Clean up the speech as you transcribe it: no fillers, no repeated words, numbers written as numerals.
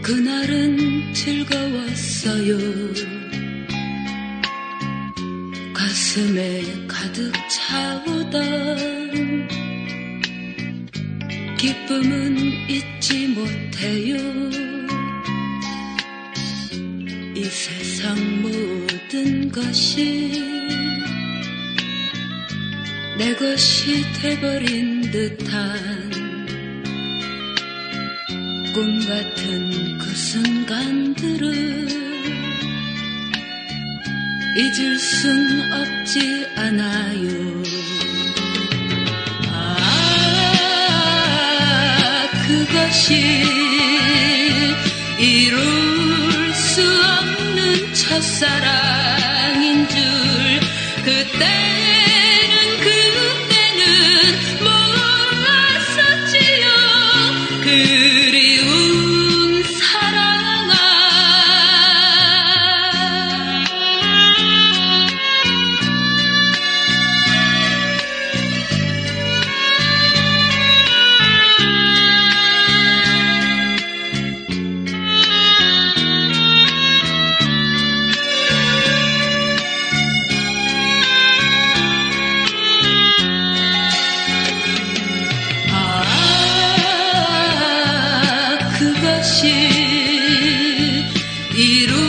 그날은 즐거웠어요. 가슴에 가득 차오던 기쁨은 잊지 못해요. 이 세상 모든 것이 내 것이 돼버린 듯한 꿈 같은 그 순간들을 잊을 순 없지 않아요. 그것이 이룰 수 없는 첫사랑인 줄 그때는 몰랐었지요. 그리운 사랑아. 그것이 이루